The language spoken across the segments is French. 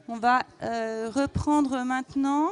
On va reprendre maintenant.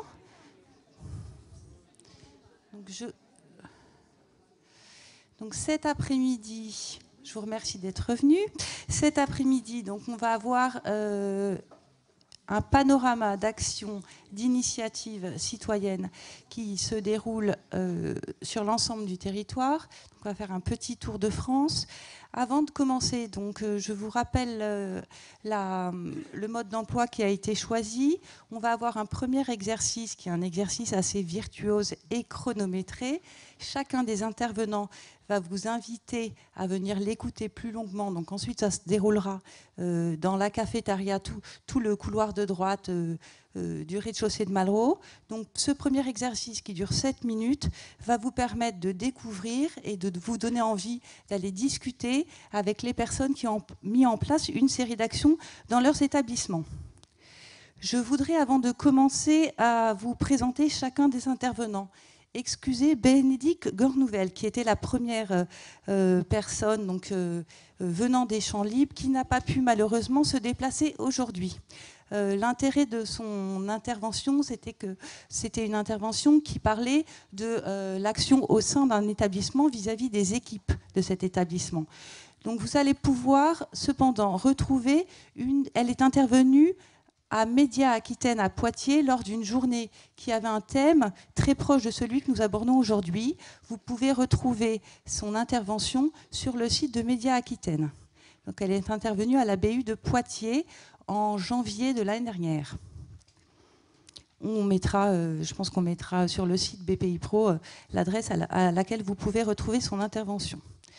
Donc cet après-midi, je vous remercie d'être revenu. Cet après-midi, donc on va avoir un panorama d'actions, d'initiatives citoyennes qui se déroulent sur l'ensemble du territoire. Donc on va faire un petit tour de France. Avant de commencer, donc, je vous rappelle le mode d'emploi qui a été choisi. On va avoir un premier exercice qui est un exercice assez virtuose et chronométré. Chacun des intervenants va vous inviter à venir l'écouter plus longuement. Donc ensuite, ça se déroulera dans la cafétéria, tout le couloir de droite du rez-de-chaussée de Malraux. Donc ce premier exercice qui dure 7 minutes va vous permettre de découvrir et de vous donner envie d'aller discuter avec les personnes qui ont mis en place une série d'actions dans leurs établissements. Je voudrais, avant de commencer, à vous présenter chacun des intervenants. Excusez Bénédicte Gornouvel, qui était la première personne donc, venant des Champs Libres, qui n'a pas pu malheureusement se déplacer aujourd'hui. L'intérêt de son intervention, c'était que c'était une intervention qui parlait de l'action au sein d'un établissement vis-à-vis des équipes de cet établissement. Donc vous allez pouvoir cependant retrouver elle est intervenue à Média Aquitaine à Poitiers lors d'une journée qui avait un thème très proche de celui que nous abordons aujourd'hui. Vous pouvez retrouver son intervention sur le site de Média Aquitaine. Donc elle est intervenue à la BU de Poitiers en janvier de l'année dernière. On mettra, je pense qu'on mettra sur le site BPI Pro l'adresse à laquelle vous pouvez retrouver son intervention.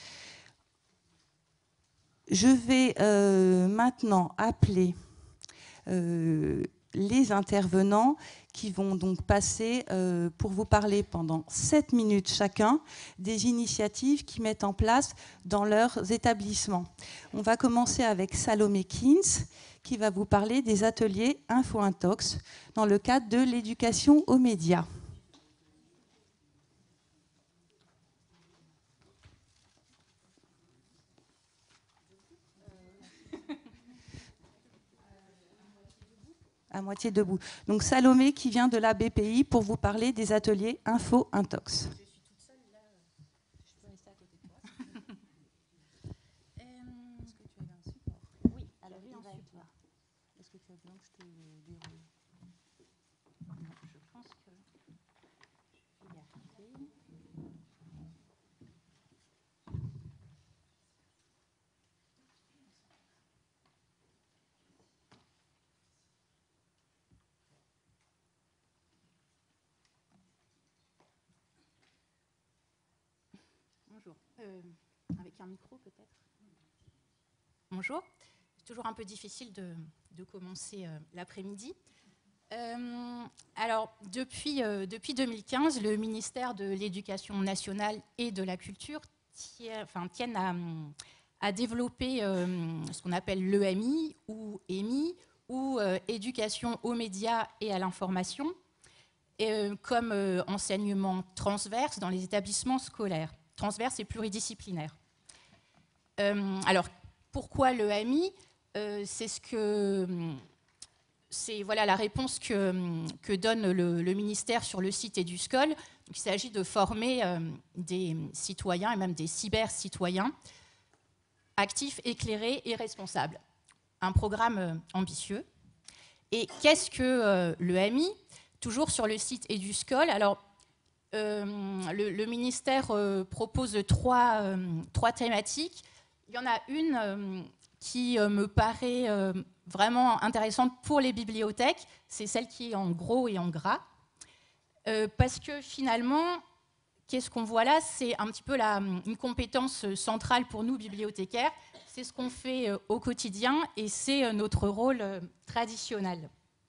Je vais maintenant appeler les intervenants qui vont donc passer pour vous parler pendant 7 minutes chacun des initiatives qu'ils mettent en place dans leurs établissements. On va commencer avec Salomé Kins qui va vous parler des ateliers Info-Intox dans le cadre de l'éducation aux médias. À moitié debout. Donc Salomé qui vient de la BPI pour vous parler des ateliers Info-Intox. Je suis toute seule là. Je peux rester à côté de toi. Est-ce que tu avais un support? Oui, alors oui, en support. Est-ce que tu as besoin que je te déroule? Je pense que je vais y arriver. Bonjour. Avec un micro peut-être. Bonjour. C'est toujours un peu difficile de commencer l'après-midi. Alors, depuis 2015, le ministère de l'Éducation nationale et de la Culture tiennent à développer ce qu'on appelle l'EMI ou EMI, ou Éducation aux médias et à l'information, comme enseignement transverse dans les établissements scolaires. Transverse et pluridisciplinaire. Alors, pourquoi l'EMI? C'est voilà, la réponse que donne le ministère sur le site EduScol. Donc, il s'agit de former des citoyens et même des cyber-citoyens actifs, éclairés et responsables. Un programme ambitieux. Et qu'est-ce que l'EMI? Toujours sur le site EduScol. Alors, le ministère propose trois thématiques. Il y en a une qui me paraît vraiment intéressante pour les bibliothèques. C'est celle qui est en gros et en gras. Parce que finalement, qu'est-ce qu'on voit là? C'est un petit peu une compétence centrale pour nous, bibliothécaires. C'est ce qu'on fait au quotidien et c'est notre rôle traditionnel.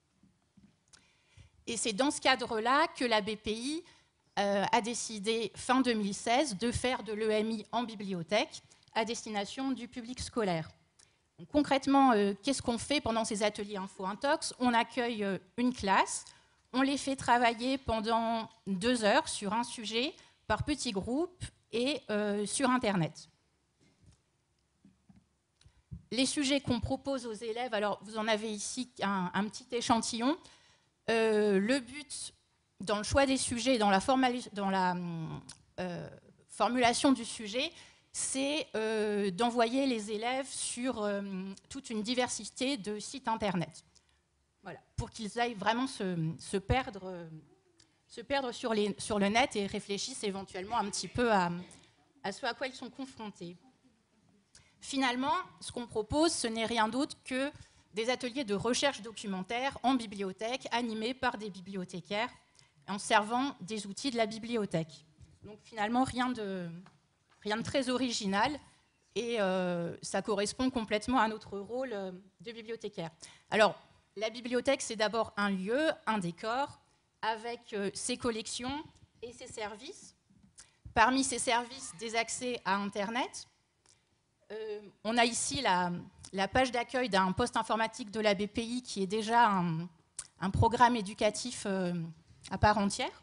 Et c'est dans ce cadre-là que la BPI a décidé, fin 2016, de faire de l'EMI en bibliothèque à destination du public scolaire. Donc, concrètement, qu'est-ce qu'on fait pendant ces ateliers Info-Intox? On accueille une classe, on les fait travailler pendant 2 heures sur un sujet par petits groupes et sur Internet. les sujets qu'on propose aux élèves, alors vous en avez ici un petit échantillon. Le but, dans le choix des sujets, dans la formulation du sujet, c'est d'envoyer les élèves sur toute une diversité de sites internet. Voilà, pour qu'ils aillent vraiment se perdre sur le net et réfléchissent éventuellement un petit peu à ce à quoi ils sont confrontés. Finalement, ce qu'on propose, ce n'est rien d'autre que des ateliers de recherche documentaire en bibliothèque, animés par des bibliothécaires, en servant des outils de la bibliothèque. Donc finalement, rien de très original, et ça correspond complètement à notre rôle de bibliothécaire. Alors, la bibliothèque, c'est d'abord un lieu, un décor, avec ses collections et ses services. Parmi ces services, des accès à Internet. On a ici la page d'accueil d'un poste informatique de la BPI qui est déjà un programme éducatif à part entière.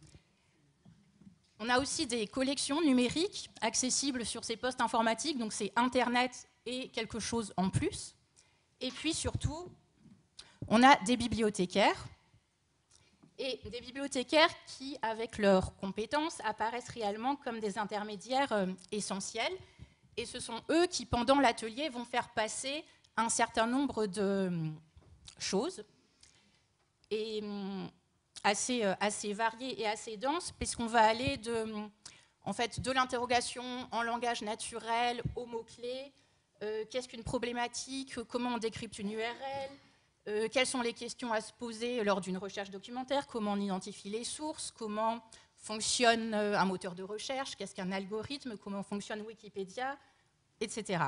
On a aussi des collections numériques accessibles sur ces postes informatiques, donc c'est Internet et quelque chose en plus. Et puis surtout, on a des bibliothécaires, et des bibliothécaires qui, avec leurs compétences, apparaissent réellement comme des intermédiaires essentiels. Et ce sont eux qui, pendant l'atelier, vont faire passer un certain nombre de choses, et assez variées et assez denses, puisqu'on va aller de l'interrogation en langage naturel aux mots-clés. Qu'est-ce qu'une problématique? Comment on décrypte une URL? Quelles sont les questions à se poser lors d'une recherche documentaire? Comment on identifie les sources? Comment fonctionne un moteur de recherche? Qu'est-ce qu'un algorithme? Comment fonctionne Wikipédia? Etc.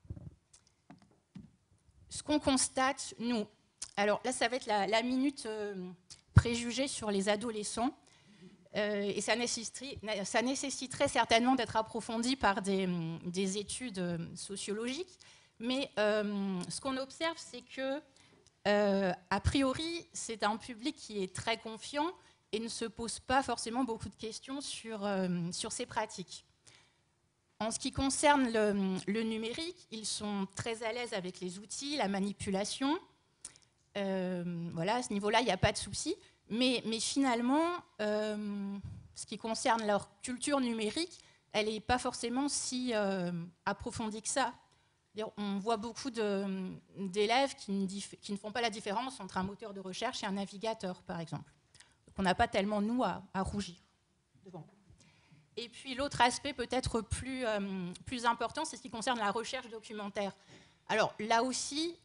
Ce qu'on constate, nous, alors là, ça va être la minute préjugée sur les adolescents, et ça nécessiterait certainement d'être approfondi par des études sociologiques, mais ce qu'on observe, c'est que a priori, c'est un public qui est très confiant et ne se pose pas forcément beaucoup de questions sur ces pratiques. En ce qui concerne le numérique, ils sont très à l'aise avec les outils, la manipulation. Voilà, à ce niveau-là, il n'y a pas de souci. Mais finalement, ce qui concerne leur culture numérique, elle n'est pas forcément si approfondie que ça. On voit beaucoup d'élèves qui ne font pas la différence entre un moteur de recherche et un navigateur, par exemple. Donc on n'a pas tellement, nous, à rougir devant. Et puis l'autre aspect peut-être plus important, c'est ce qui concerne la recherche documentaire. Alors là aussi,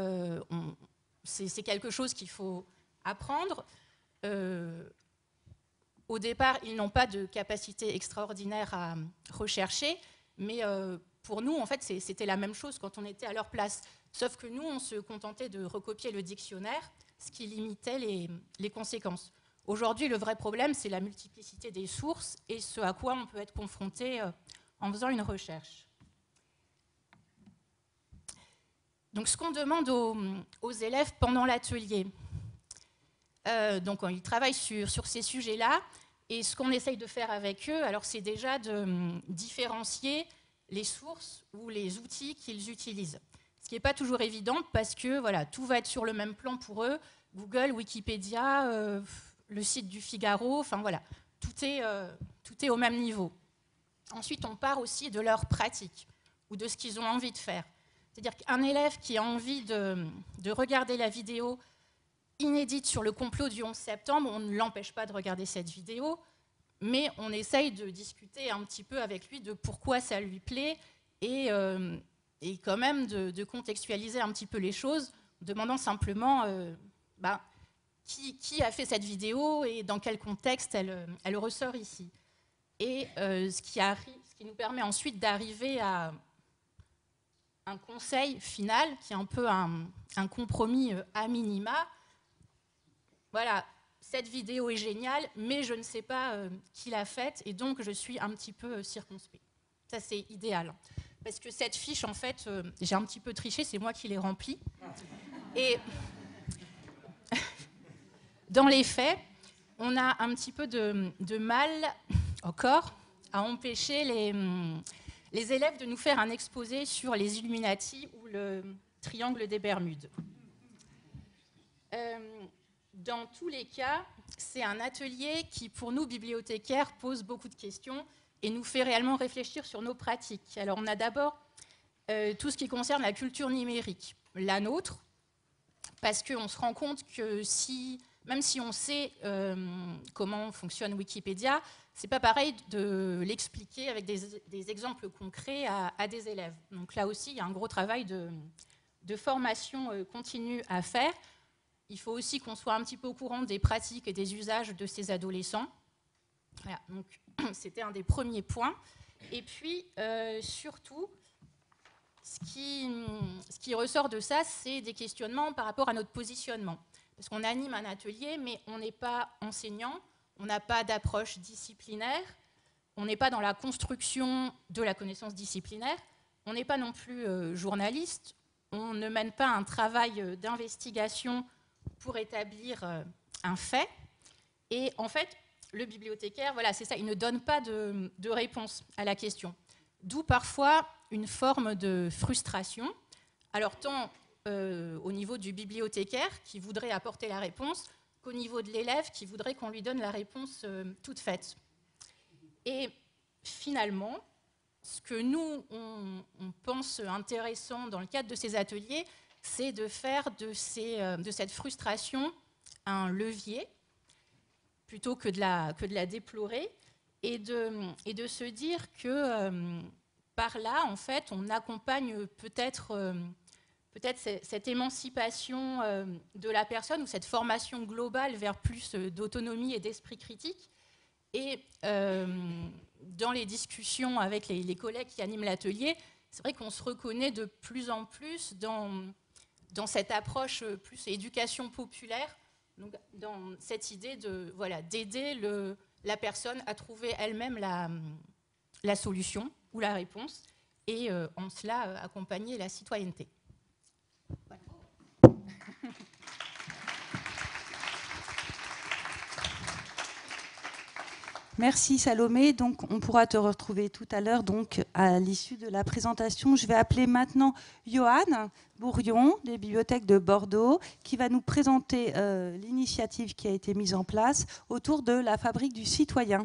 c'est quelque chose qu'il faut apprendre. Au départ, ils n'ont pas de capacité extraordinaire à rechercher, mais pour nous, en fait, c'était la même chose quand on était à leur place. Sauf que nous, on se contentait de recopier le dictionnaire, ce qui limitait les conséquences. Aujourd'hui, le vrai problème, c'est la multiplicité des sources et ce à quoi on peut être confronté en faisant une recherche. Donc, ce qu'on demande aux élèves pendant l'atelier, donc ils travaillent sur ces sujets-là, et ce qu'on essaye de faire avec eux, alors c'est déjà de différencier les sources ou les outils qu'ils utilisent. Ce qui n'est pas toujours évident parce que voilà, tout va être sur le même plan pour eux. Google, Wikipédia, le site du Figaro, enfin voilà, tout est au même niveau. Ensuite, on part aussi de leur pratique ou de ce qu'ils ont envie de faire. C'est-à-dire qu'un élève qui a envie de regarder la vidéo inédite sur le complot du 11 septembre, on ne l'empêche pas de regarder cette vidéo, mais on essaye de discuter un petit peu avec lui de pourquoi ça lui plaît et quand même de contextualiser un petit peu les choses, demandant simplement qui a fait cette vidéo et dans quel contexte elle ressort ici. Et ce qui nous permet ensuite d'arriver à un conseil final qui est un peu un compromis à minima. Voilà, cette vidéo est géniale, mais je ne sais pas qui l'a faite et donc je suis un petit peu circonspect. Ça, c'est idéal. Parce que cette fiche, en fait, j'ai un petit peu triché, c'est moi qui l'ai remplie. Et dans les faits, on a un petit peu de mal, encore, à empêcher les élèves de nous faire un exposé sur les Illuminati ou le triangle des Bermudes. Dans tous les cas, c'est un atelier qui, pour nous, bibliothécaires, pose beaucoup de questions et nous fait réellement réfléchir sur nos pratiques. Alors, on a d'abord tout ce qui concerne la culture numérique, la nôtre, parce qu'on se rend compte que même si on sait comment fonctionne Wikipédia, c'est pas pareil de l'expliquer avec des exemples concrets à des élèves. Donc là aussi, il y a un gros travail de formation continue à faire. Il faut aussi qu'on soit un petit peu au courant des pratiques et des usages de ces adolescents. Voilà, donc c'était un des premiers points. Et puis, surtout, ce qui ressort de ça, c'est des questionnements par rapport à notre positionnement. Parce qu'on anime un atelier, mais on n'est pas enseignant, on n'a pas d'approche disciplinaire, on n'est pas dans la construction de la connaissance disciplinaire, on n'est pas non plus journaliste, on ne mène pas un travail d'investigation pour établir un fait. Et en fait, le bibliothécaire, voilà, c'est ça, il ne donne pas de réponse à la question. D'où parfois une forme de frustration. Alors tant au niveau du bibliothécaire qui voudrait apporter la réponse qu'au niveau de l'élève qui voudrait qu'on lui donne la réponse toute faite. Et finalement, ce que nous, on pense intéressant dans le cadre de ces ateliers, c'est de faire de cette frustration un levier, plutôt que de la déplorer, et de se dire que par là, en fait, on accompagne peut-être cette émancipation de la personne ou cette formation globale vers plus d'autonomie et d'esprit critique. Et dans les discussions avec les collègues qui animent l'atelier, c'est vrai qu'on se reconnaît de plus en plus dans cette approche plus éducation populaire, donc dans cette idée d'aider la personne à trouver elle-même la solution ou la réponse, et en cela accompagner la citoyenneté. Voilà. Merci Salomé. Donc, on pourra te retrouver tout à l'heure, donc à l'issue de la présentation. Je vais appeler maintenant Johan Bourrion des bibliothèques de Bordeaux, qui va nous présenter l'initiative qui a été mise en place autour de la fabrique du citoyen.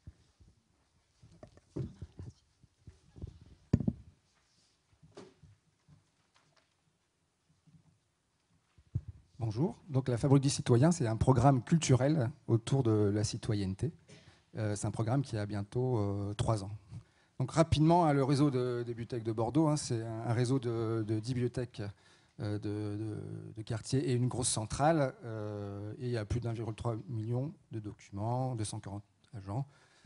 Bonjour. Donc, la Fabrique du citoyen, c'est un programme culturel autour de la citoyenneté. C'est un programme qui a bientôt 3 ans. Donc, rapidement, le réseau des bibliothèques de Bordeaux, c'est un réseau de 10 bibliothèques de quartier et une grosse centrale. Et il y a plus d'1,3 million de documents, 240 agents.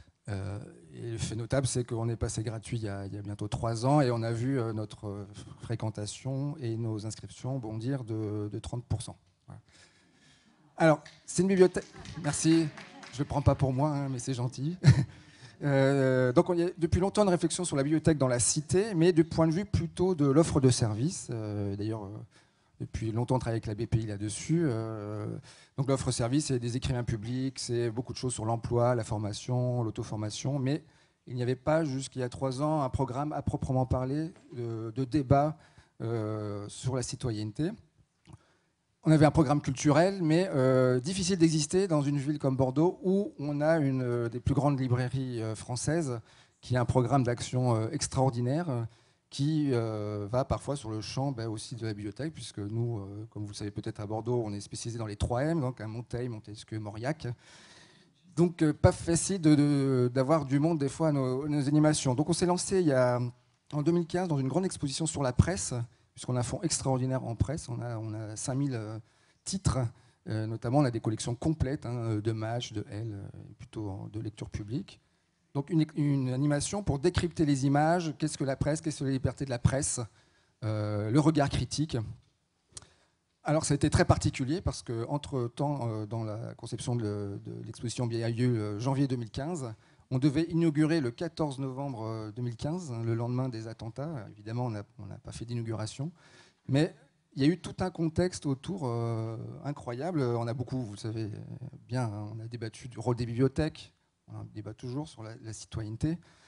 Et le fait notable, c'est qu'on est passé gratuit il y a bientôt 3 ans et on a vu notre fréquentation et nos inscriptions bondir de 30%. Voilà. Alors, c'est une bibliothèque... Merci, je ne le prends pas pour moi, hein, mais c'est gentil. Donc, il y a depuis longtemps une réflexion sur la bibliothèque dans la cité, mais du point de vue plutôt de l'offre de services. D'ailleurs, depuis longtemps, on travaille avec la BPI là-dessus. Donc l'offre service, c'est des écrivains publics, c'est beaucoup de choses sur l'emploi, la formation, l'auto-formation, mais il n'y avait pas jusqu'il y a 3 ans un programme à proprement parler de débat sur la citoyenneté. On avait un programme culturel, mais difficile d'exister dans une ville comme Bordeaux, où on a une des plus grandes librairies françaises, qui a un programme d'action extraordinaire, qui va parfois sur le champ aussi de la bibliothèque, puisque nous, comme vous le savez peut-être à Bordeaux, on est spécialisé dans les 3M, donc à Monteil, Montesquieu, Mauriac. Donc pas facile d'avoir du monde des fois à nos animations. Donc on s'est lancé en 2015 dans une grande exposition sur la presse, puisqu'on a un fonds extraordinaire en presse, on a 5000 titres, notamment on a des collections complètes de matchs, de L, plutôt de lecture publique. Donc une animation pour décrypter les images, qu'est-ce que la presse, qu'est-ce que la liberté de la presse, le regard critique. Alors ça a été très particulier parce qu'entre-temps, dans la conception de l'exposition qui a eu lieu janvier 2015, on devait inaugurer le 14 novembre 2015, le lendemain des attentats. Évidemment, on n'a pas fait d'inauguration, mais il y a eu tout un contexte autour incroyable. On a beaucoup, vous le savez bien, on a débattu du rôle des bibliothèques, on débat toujours sur la citoyenneté.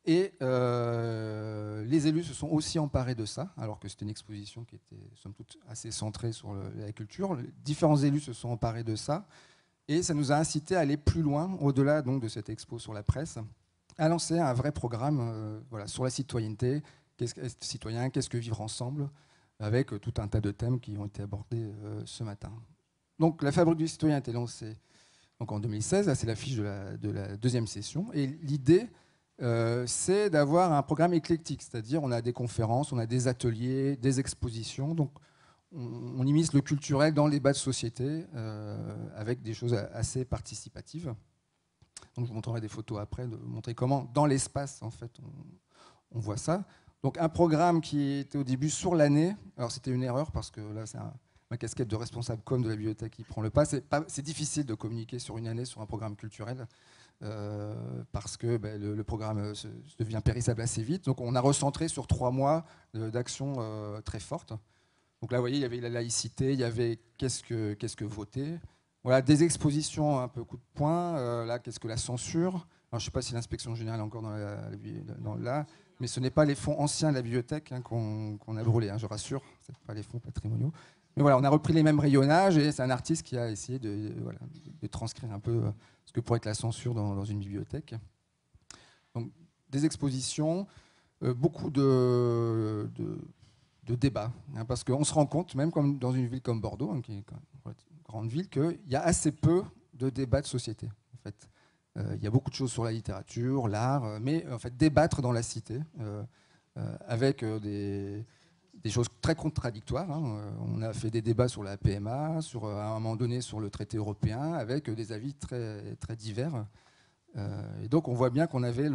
Et les élus se sont aussi emparés de ça, alors que c'était une exposition qui était, somme toute, assez centrée sur la culture. Différents élus se sont emparés de ça, et ça nous a incité à aller plus loin, au-delà donc de cette expo sur la presse, à lancer un vrai programme voilà, sur la citoyenneté, qu'est-ce qu'être citoyen, qu'est-ce que vivre ensemble, avec tout un tas de thèmes qui ont été abordés ce matin. Donc la Fabrique du citoyen a été lancée donc, en 2016, là c'est l'affiche de la deuxième session, et l'idée c'est d'avoir un programme éclectique, c'est-à-dire on a des conférences, on a des ateliers, des expositions, donc on immisce le culturel dans les débats de société avec des choses assez participatives. Donc je vous montrerai des photos après, de montrer comment dans l'espace en fait on voit ça. Donc un programme qui était au début sur l'année, alors c'était une erreur parce que là c'est ma casquette de responsable com de la bibliothèque qui prend le pas. C'est difficile de communiquer sur une année sur un programme culturel. Parce que le programme devient périssable assez vite. Donc on a recentré sur 3 mois d'actions très fortes. Donc là, vous voyez, il y avait la laïcité, il y avait qu'est-ce que voter. Voilà, des expositions un peu coup de poing. Là, qu'est-ce que la censure. Alors, je ne sais pas si l'inspection générale est encore là, mais ce n'est pas les fonds anciens de la bibliothèque qu'on a brûlés, je rassure. Ce n'est pas les fonds patrimoniaux. Mais voilà, on a repris les mêmes rayonnages et c'est un artiste qui a essayé de transcrire un peu ce que pourrait être la censure dans une bibliothèque. Donc, des expositions, beaucoup de débats, parce qu'on se rend compte, même comme dans une ville comme Bordeaux, qui est une grande ville, qu'il y a assez peu de débats de société. En fait. Il y a beaucoup de choses sur la littérature, l'art, mais en fait, débattre dans la cité avec des choses très contradictoires. On a fait des débats sur la PMA, à un moment donné sur le traité européen, avec des avis très, très divers. Et donc on voit bien qu'on avait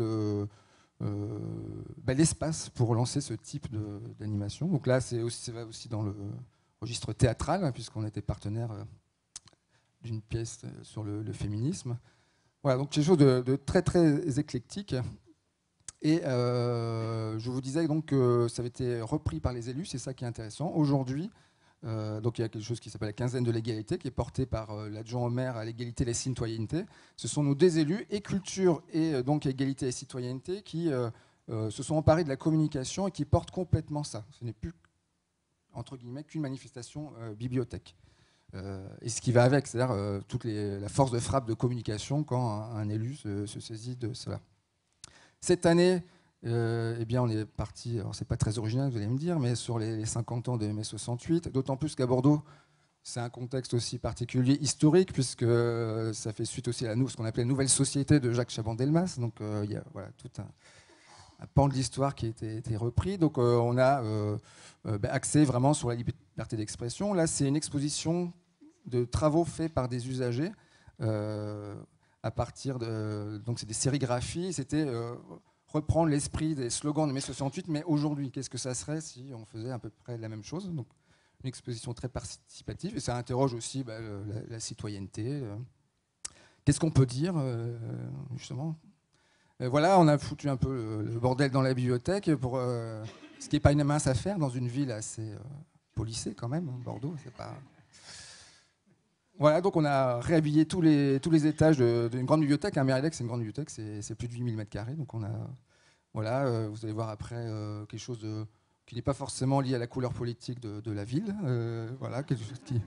l'espace pour lancer ce type d'animation. Donc là, ça va aussi dans le registre théâtral, puisqu'on était partenaire d'une pièce sur le féminisme. Voilà, donc quelque chose de très, très éclectique. Et je vous disais donc que ça avait été repris par les élus, c'est ça qui est intéressant. Aujourd'hui, donc il y a quelque chose qui s'appelle la quinzaine de l'égalité, qui est portée par l'adjoint au maire à l'égalité et la citoyenneté. Ce sont nos deux élus, et culture et donc égalité et citoyenneté, qui se sont emparés de la communication et qui portent complètement ça. Ce n'est plus, entre guillemets, qu'une manifestation bibliothèque. Et ce qui va avec, c'est-à-dire toute la force de frappe de communication quand un élu se saisit de cela. Cette année, eh bien, on est parti, alors c'est pas très original, vous allez me dire, mais sur les 50 ans de mai 68, d'autant plus qu'à Bordeaux, c'est un contexte aussi particulier historique, puisque ça fait suite aussi à ce qu'on appelait la nouvelle société de Jacques Chaban-Delmas. Donc il y a tout un pan de l'histoire qui a été repris. Donc on a axé vraiment sur la liberté d'expression. Là, c'est une exposition de travaux faits par des usagers. À partir donc c'est des sérigraphies, c'était reprendre l'esprit des slogans de mai 68, mais aujourd'hui, qu'est-ce que ça serait si on faisait à peu près la même chose? Donc, une exposition très participative, et ça interroge aussi la citoyenneté. Qu'est-ce qu'on peut dire, justement? Voilà, on a foutu un peu le bordel dans la bibliothèque, pour ce qui n'est pas une mince affaire dans une ville assez policée quand même, Bordeaux, c'est pas... Voilà, donc on a réhabillé tous les étages d'une grande bibliothèque. Mériadeck, c'est une grande bibliothèque, c'est plus de 8000 m². Donc on a, voilà, vous allez voir après quelque chose qui n'est pas forcément lié à la couleur politique de la ville. Voilà, quelque chose qui...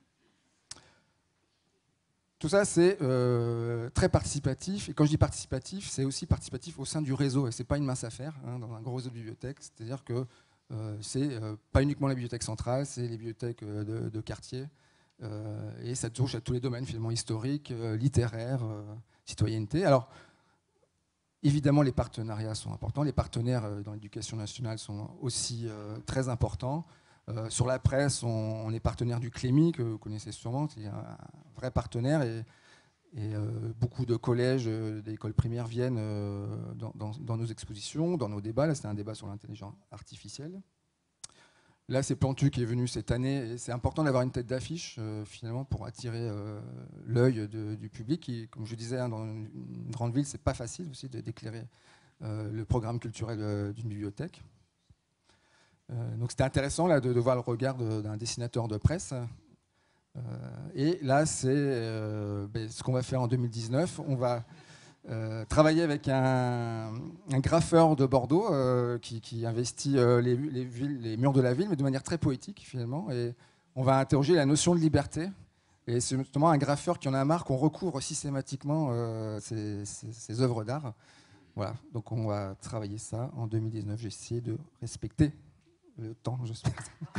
Tout ça, c'est très participatif. Et quand je dis participatif, c'est aussi participatif au sein du réseau. Et ce n'est pas une mince affaire dans un gros réseau de bibliothèques. C'est-à-dire que c'est pas uniquement la bibliothèque centrale, c'est les bibliothèques de quartier. Et ça touche à tous les domaines finalement historiques, littéraires, citoyenneté. Alors, évidemment, les partenariats sont importants. Les partenaires dans l'éducation nationale sont aussi très importants. Sur la presse, on est partenaire du Clémy, que vous connaissez sûrement, qui est un vrai partenaire. Et beaucoup de collèges, d'écoles primaires viennent dans nos expositions, dans nos débats. Là, c'était un débat sur l'intelligence artificielle. Là, c'est Plantu qui est venu cette année. Et c'est important d'avoir une tête d'affiche, finalement, pour attirer l'œil du public. Qui, comme je disais, dans une grande ville, c'est pas facile aussi d'éclairer le programme culturel d'une bibliothèque. Donc c'était intéressant là, de voir le regard d'un dessinateur de presse. Et là, c'est ce qu'on va faire en 2019. On va travailler avec un graffeur de Bordeaux qui investit les murs de la ville, mais de manière très poétique finalement. Et on va interroger la notion de liberté. Et c'est justement un graffeur qui en a marre qu'on recouvre systématiquement ses œuvres d'art. Voilà, donc on va travailler ça en 2019. J'ai essayé de respecter le temps, j'espère.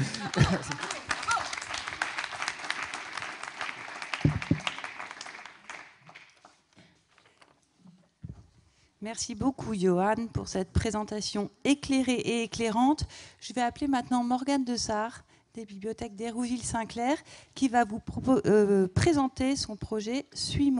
Merci beaucoup, Johan, pour cette présentation éclairée et éclairante. Je vais appeler maintenant Morgane Dessart, des bibliothèques d'Hérouville-Saint-Clair, qui va vous présenter son projet « Suis-moi ».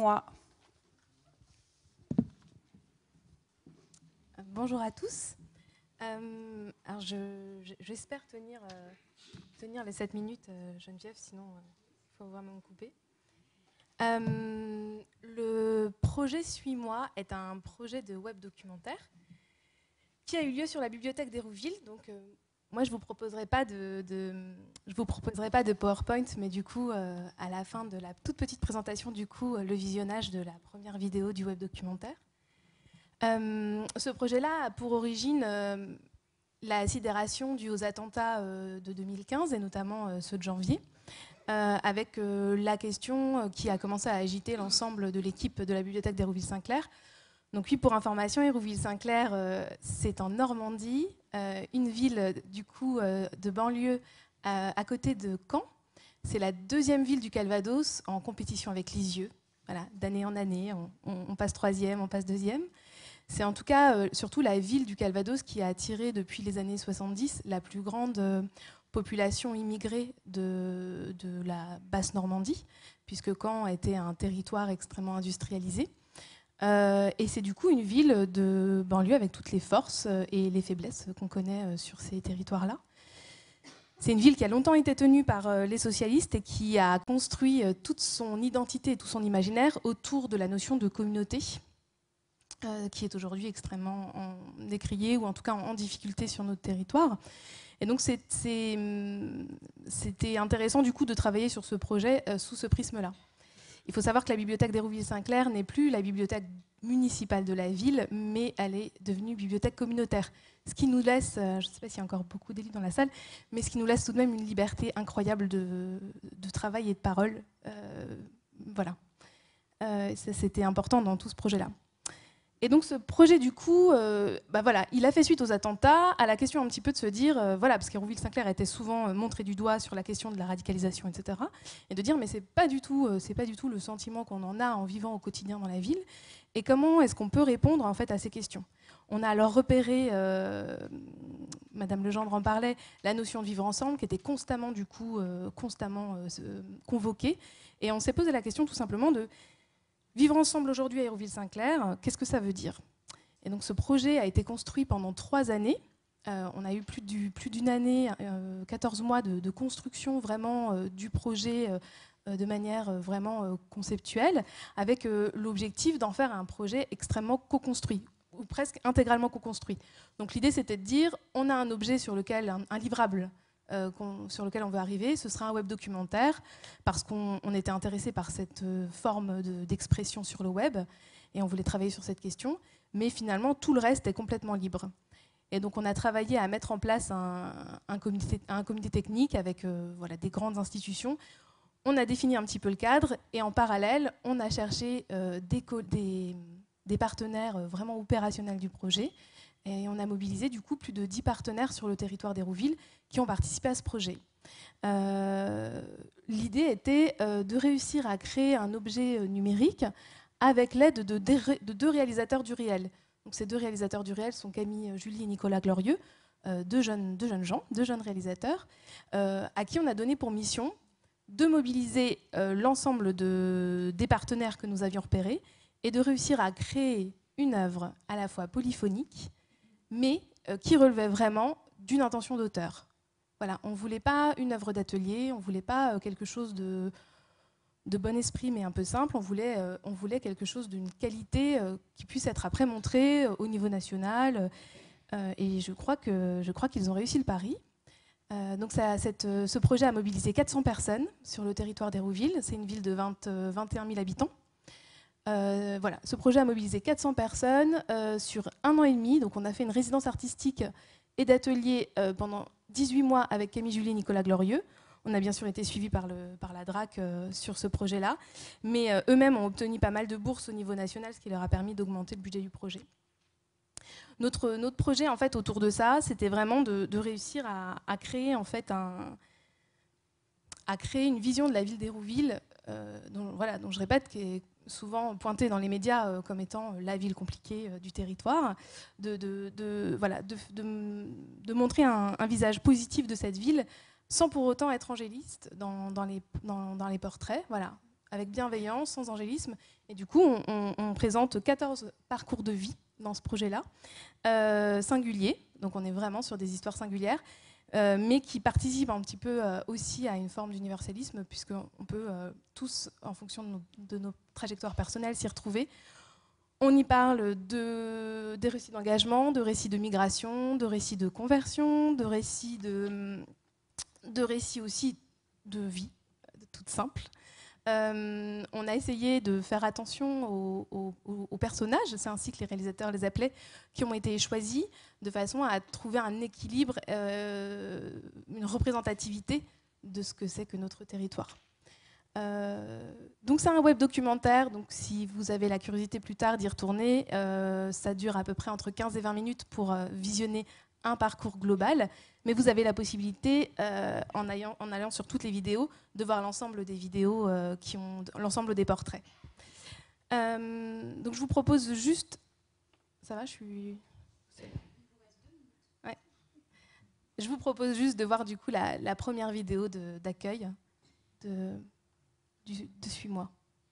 Bonjour à tous. Alors j'espère tenir les 7 minutes, Geneviève, sinon il faut vraiment me couper. Le projet Suis-moi est un projet de web documentaire qui a eu lieu sur la bibliothèque d'Hérouville. Donc, moi, je ne vous proposerai pas de PowerPoint, mais du coup, à la fin de la toute petite présentation, du coup, le visionnage de la première vidéo du web documentaire. Ce projet-là a pour origine la sidération due aux attentats de 2015, et notamment ceux de janvier, avec la question qui a commencé à agiter l'ensemble de l'équipe de la bibliothèque d'Hérouville-Saint-Clair. Donc oui, pour information, Hérouville-Saint-Clair, c'est en Normandie, une ville du coup de banlieue à côté de Caen. C'est la deuxième ville du Calvados en compétition avec Lisieux. Voilà, d'année en année, on passe troisième, on passe deuxième. C'est en tout cas surtout la ville du Calvados qui a attiré depuis les années 70 la plus grande population immigrée de la basse Normandie, puisque Caen était un territoire extrêmement industrialisé. Et c'est du coup une ville de banlieue avec toutes les forces et les faiblesses qu'on connaît sur ces territoires-là. C'est une ville qui a longtemps été tenue par les socialistes et qui a construit toute son identité et tout son imaginaire autour de la notion de communauté, qui est aujourd'hui extrêmement décriée ou en tout cas en difficulté sur notre territoire. Et donc c'était intéressant du coup de travailler sur ce projet sous ce prisme-là. Il faut savoir que la bibliothèque d'Hérouville-Saint-Clair n'est plus la bibliothèque municipale de la ville, mais elle est devenue bibliothèque communautaire. Ce qui nous laisse, je ne sais pas s'il y a encore beaucoup d'élus dans la salle, mais ce qui nous laisse tout de même une liberté incroyable de travail et de parole. Voilà. C'était important dans tout ce projet-là. Et donc ce projet, du coup, voilà, il a fait suite aux attentats, à la question un petit peu de se dire, voilà, parce qu'Hérouville-Saint-Clair était souvent montré du doigt sur la question de la radicalisation, etc. Et de dire, mais c'est pas du tout le sentiment qu'on en a en vivant au quotidien dans la ville. Et comment est-ce qu'on peut répondre en fait à ces questions? On a alors repéré, Madame Legendre en parlait, la notion de vivre ensemble, qui était constamment, du coup, convoquée. Et on s'est posé la question tout simplement de vivre ensemble aujourd'hui à Hérouville-Saint-Clair, qu'est-ce que ça veut dire? Et donc ce projet a été construit pendant 3 années. On a eu plus d'une année, 14 mois de construction vraiment du projet de manière vraiment conceptuelle, avec l'objectif d'en faire un projet extrêmement co-construit, ou presque intégralement co-construit. Donc l'idée c'était de dire, on a un objet sur lequel, un livrable, sur lequel on veut arriver, ce sera un web documentaire, parce qu'on était intéressé par cette forme d'expression sur le web, et on voulait travailler sur cette question, mais finalement tout le reste est complètement libre. Et donc on a travaillé à mettre en place un comité technique avec voilà, des grandes institutions. On a défini un petit peu le cadre, et en parallèle, on a cherché des partenaires vraiment opérationnels du projet. Et on a mobilisé du coup plus de 10 partenaires sur le territoire d'Hérouville qui ont participé à ce projet. L'idée était de réussir à créer un objet numérique avec l'aide de 2 réalisateurs du réel. Donc, ces 2 réalisateurs du réel sont Camille Julie et Nicolas Glorieux, 2 jeunes réalisateurs, à qui on a donné pour mission de mobiliser l'ensemble des partenaires que nous avions repérés et de réussir à créer une œuvre à la fois polyphonique, mais qui relevait vraiment d'une intention d'auteur. Voilà, on ne voulait pas une œuvre d'atelier, on ne voulait pas quelque chose de bon esprit, mais un peu simple. On voulait quelque chose d'une qualité qui puisse être après montré au niveau national. Et je crois qu'ils ont réussi le pari. Donc ce projet a mobilisé 400 personnes sur le territoire d'Hérouville. C'est une ville de 21 000 habitants. Voilà, ce projet a mobilisé 400 personnes sur 1 an et demi. Donc on a fait une résidence artistique et d'atelier pendant 18 mois avec Camille Julie et Nicolas Glorieux. On a bien sûr été suivis par la DRAC sur ce projet-là, mais eux-mêmes ont obtenu pas mal de bourses au niveau national, ce qui leur a permis d'augmenter le budget du projet. Notre projet, en fait, autour de ça, c'était vraiment de réussir à créer, en fait, une vision de la ville d'Hérouville, dont je répète, qui est souvent pointée dans les médias comme étant la ville compliquée du territoire, de montrer un visage positif de cette ville, sans pour autant être angéliste dans les portraits, voilà, avec bienveillance, sans angélisme. Et du coup, on présente 14 parcours de vie dans ce projet-là, singuliers, donc on est vraiment sur des histoires singulières, mais qui participent un petit peu aussi à une forme d'universalisme, puisqu'on peut tous, en fonction de nos trajectoires personnelles, s'y retrouver. On y parle des récits d'engagement, de récits de migration, de récits de conversion, de récits aussi de vie, toute simple. On a essayé de faire attention aux personnages, c'est ainsi que les réalisateurs les appelaient, qui ont été choisis, de façon à trouver un équilibre, une représentativité de ce que c'est que notre territoire. Donc c'est un web documentaire, donc si vous avez la curiosité plus tard d'y retourner, ça dure à peu près entre 15 et 20 minutes pour visionner un parcours global, mais vous avez la possibilité, en allant sur toutes les vidéos, de voir l'ensemble des vidéos qui ont l'ensemble des portraits. Donc je vous propose juste... Ça va, je suis... Ouais. Je vous propose juste de voir du coup la première vidéo d'accueil de Suis-moi.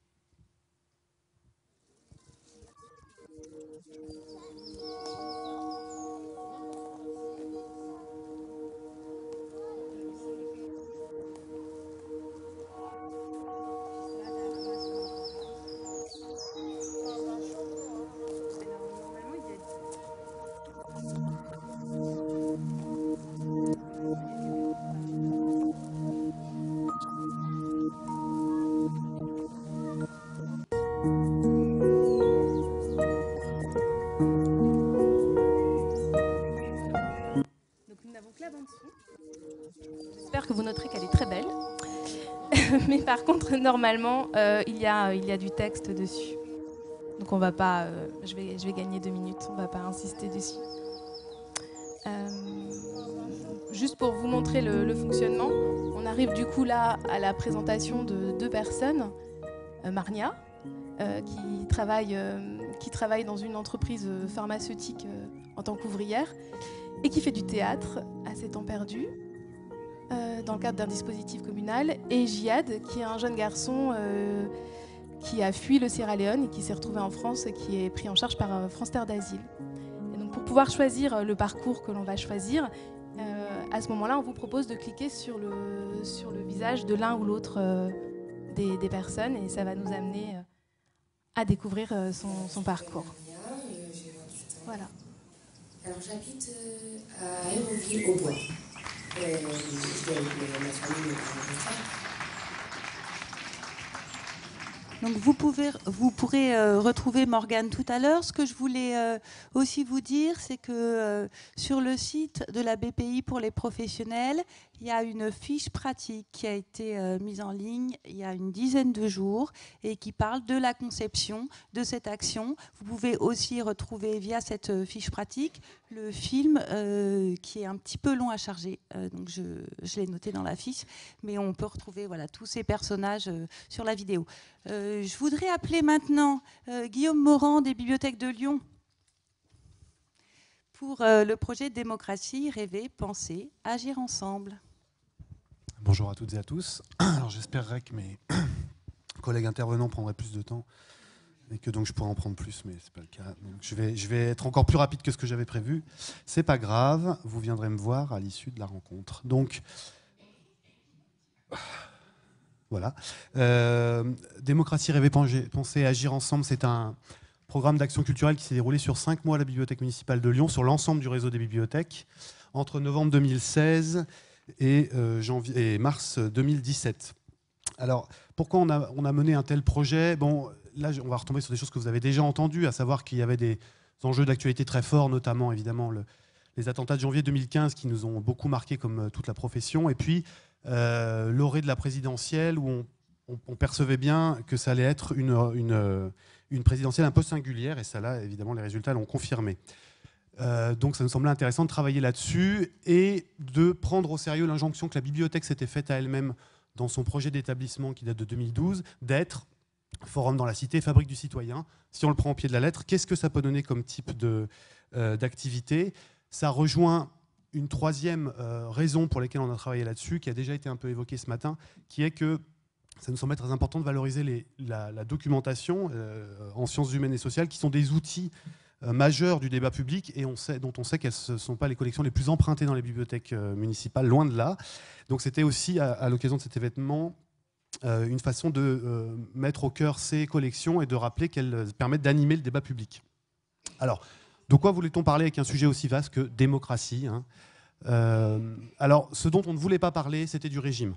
J'espère que vous noterez qu'elle est très belle. Mais par contre, normalement, il y a du texte dessus. Donc on va pas... je vais gagner 2 minutes, on ne va pas insister dessus. Juste pour vous montrer le fonctionnement, on arrive du coup là à la présentation de 2 personnes. Marnia, qui travaille dans une entreprise pharmaceutique en tant qu'ouvrière et qui fait du théâtre à ses temps perdus dans le cadre d'un dispositif communal, et Jihad, qui est un jeune garçon qui a fui le Sierra Leone et qui s'est retrouvé en France et qui est pris en charge par France Terre d'Asile. Et donc pour pouvoir choisir le parcours que l'on va choisir, à ce moment-là, on vous propose de cliquer sur le visage de l'un ou l'autre des personnes, et ça va nous amener à découvrir son parcours. Voilà. Alors j'habite à Hérouville, au Bois. Je vais avec ma famille. Donc vous pourrez retrouver Morgane tout à l'heure. Ce que je voulais aussi vous dire, c'est que sur le site de la BPI pour les professionnels, il y a une fiche pratique qui a été mise en ligne il y a une dizaine de jours et qui parle de la conception de cette action. Vous pouvez aussi retrouver via cette fiche pratique le film qui est un petit peu long à charger. Donc je l'ai noté dans la fiche, mais on peut retrouver voilà, tous ces personnages sur la vidéo. Je voudrais appeler maintenant Guillaume Morand des Bibliothèques de Lyon pour le projet Démocratie, rêver, penser, agir ensemble. Bonjour à toutes et à tous. Alors j'espérerais que mes collègues intervenants prendraient plus de temps et que donc je pourrais en prendre plus, mais c'est pas le cas. Donc je vais être encore plus rapide que ce que j'avais prévu. C'est pas grave, vous viendrez me voir à l'issue de la rencontre. Donc voilà. Démocratie, rêver, penser, agir ensemble, c'est un programme d'action culturelle qui s'est déroulé sur 5 mois à la Bibliothèque municipale de Lyon, sur l'ensemble du réseau des bibliothèques, entre novembre 2016 et mars 2017. Alors, pourquoi on a mené un tel projet ? Bon, là, on va retomber sur des choses que vous avez déjà entendues, à savoir qu'il y avait des enjeux d'actualité très forts, notamment évidemment les attentats de janvier 2015 qui nous ont beaucoup marqué comme toute la profession, et puis l'orée de la présidentielle où on percevait bien que ça allait être une présidentielle un peu singulière, et ça là, évidemment, les résultats l'ont confirmé. Donc ça nous semblait intéressant de travailler là-dessus et de prendre au sérieux l'injonction que la bibliothèque s'était faite à elle-même dans son projet d'établissement qui date de 2012, d'être forum dans la cité, fabrique du citoyen. Si on le prend au pied de la lettre, qu'est-ce que ça peut donner comme type d'activité? Ça rejoint une troisième raison pour laquelle on a travaillé là-dessus, qui a déjà été un peu évoquée ce matin, qui est que ça nous semble très important de valoriser la documentation en sciences humaines et sociales, qui sont des outils majeurs du débat public et dont on sait qu'elles ne sont pas les collections les plus empruntées dans les bibliothèques municipales, loin de là. Donc c'était aussi, à l'occasion de cet événement, une façon de mettre au cœur ces collections et de rappeler qu'elles permettent d'animer le débat public. Alors, de quoi voulait-on parler avec un sujet aussi vaste que démocratie, hein? Alors, ce dont on ne voulait pas parler, c'était du régime.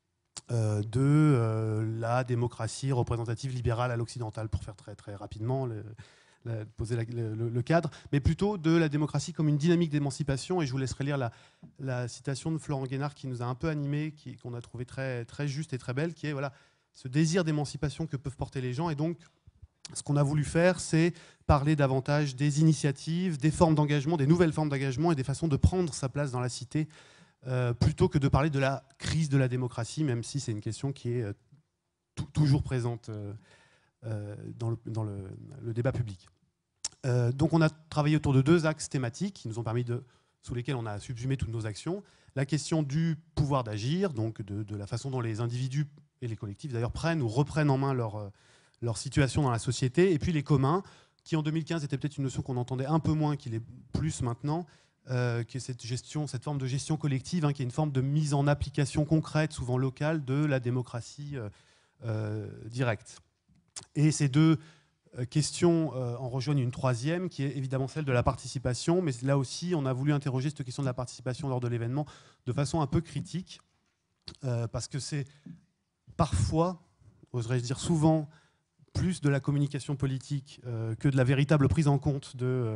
De la démocratie représentative libérale à l'occidentale, pour faire très, très rapidement poser le cadre, mais plutôt de la démocratie comme une dynamique d'émancipation. Et je vous laisserai lire la citation de Florent Guénard qui nous a un peu animés, qu'on a trouvé très, très juste et très belle, qui est voilà, ce désir d'émancipation que peuvent porter les gens. Et donc, ce qu'on a voulu faire, c'est parler davantage des initiatives, des formes d'engagement, des nouvelles formes d'engagement et des façons de prendre sa place dans la cité, plutôt que de parler de la crise de la démocratie, même si c'est une question qui est toujours présente dans le débat public. Donc on a travaillé autour de deux axes thématiques qui nous ont permis sous lesquels on a subsumé toutes nos actions. La question du pouvoir d'agir, donc de la façon dont les individus et les collectifs d'ailleurs prennent ou reprennent en main leur situation dans la société, et puis les communs, qui en 2015 était peut-être une notion qu'on entendait un peu moins qu'il est plus maintenant, qui est cette forme de gestion collective, hein, qui est une forme de mise en application concrète, souvent locale, de la démocratie directe. Et ces deux questions en rejoignent une troisième, qui est évidemment celle de la participation, mais là aussi, on a voulu interroger cette question de la participation lors de l'événement de façon un peu critique, parce que c'est parfois, oserais-je dire souvent, plus de la communication politique que de la véritable prise en compte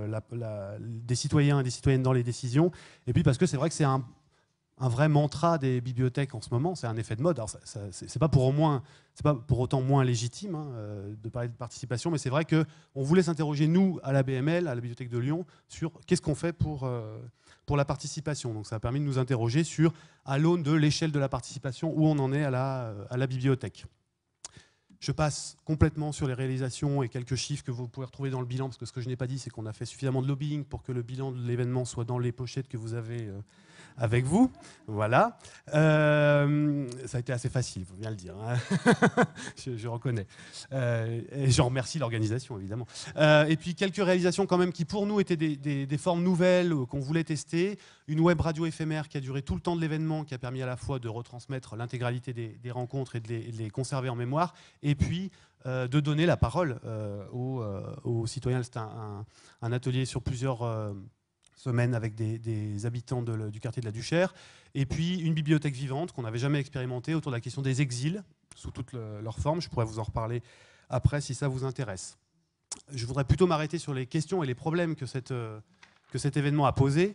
des citoyens et des citoyennes dans les décisions. Et puis parce que c'est vrai que c'est un vrai mantra des bibliothèques en ce moment, c'est un effet de mode. Alors c'est pas pour autant moins légitime, hein, de parler de participation, mais c'est vrai qu'on voulait s'interroger, nous, à la BML, à la Bibliothèque de Lyon, sur qu'est-ce qu'on fait pour la participation. Donc ça a permis de nous interroger sur, à l'aune de l'échelle de la participation, où on en est à la bibliothèque. Je passe complètement sur les réalisations et quelques chiffres que vous pouvez retrouver dans le bilan, parce que ce que je n'ai pas dit, c'est qu'on a fait suffisamment de lobbying pour que le bilan de l'événement soit dans les pochettes que vous avez avec vous. Voilà. Ça a été assez facile, il faut bien le dire, hein. je reconnais. Et je remercie l'organisation, évidemment. Et puis quelques réalisations quand même qui, pour nous, étaient des formes nouvelles qu'on voulait tester. Une web radio éphémère qui a duré tout le temps de l'événement, qui a permis à la fois de retransmettre l'intégralité des rencontres et de les conserver en mémoire, et puis de donner la parole aux citoyens. C'était un atelier sur plusieurs semaines avec des habitants du quartier de la Duchère, et puis une bibliothèque vivante qu'on n'avait jamais expérimentée autour de la question des exils, sous toutes leurs formes. Je pourrais vous en reparler après si ça vous intéresse. Je voudrais plutôt m'arrêter sur les questions et les problèmes que cet événement a posé.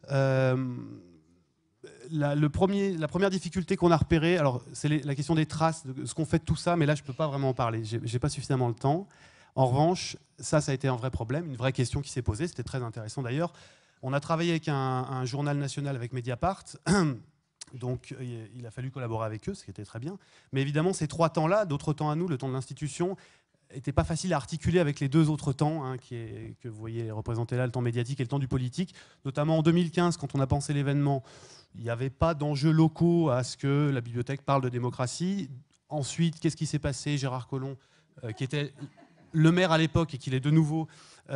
La première difficulté qu'on a repérée, c'est la question des traces, de ce qu'on fait de tout ça, mais là je ne peux pas vraiment en parler, je n'ai pas suffisamment le temps. En revanche, ça a été un vrai problème, une vraie question qui s'est posée, c'était très intéressant d'ailleurs. On a travaillé avec un journal national, avec Mediapart, donc il a fallu collaborer avec eux, ce qui était très bien. Mais évidemment, ces trois temps-là, d'autres temps à nous, le temps de l'institution, n'était pas facile à articuler avec les deux autres temps, hein, que vous voyez représentés là, le temps médiatique et le temps du politique. Notamment en 2015, quand on a pensé l'événement, il n'y avait pas d'enjeux locaux à ce que la bibliothèque parle de démocratie. Ensuite, qu'est-ce qui s'est passé? Gérard Collomb, qui était le maire à l'époque et qui l'est de nouveau,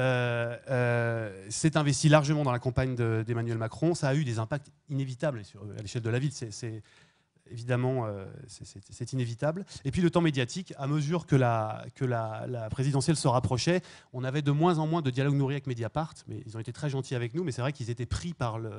s'est investi largement dans la campagne d'Emmanuel Macron. Ça a eu des impacts inévitables à l'échelle de la ville. Évidemment, c'est inévitable. Et puis le temps médiatique, à mesure que la présidentielle se rapprochait, on avait de moins en moins de dialogue nourri avec Mediapart, mais ils ont été très gentils avec nous, mais c'est vrai qu'ils étaient pris par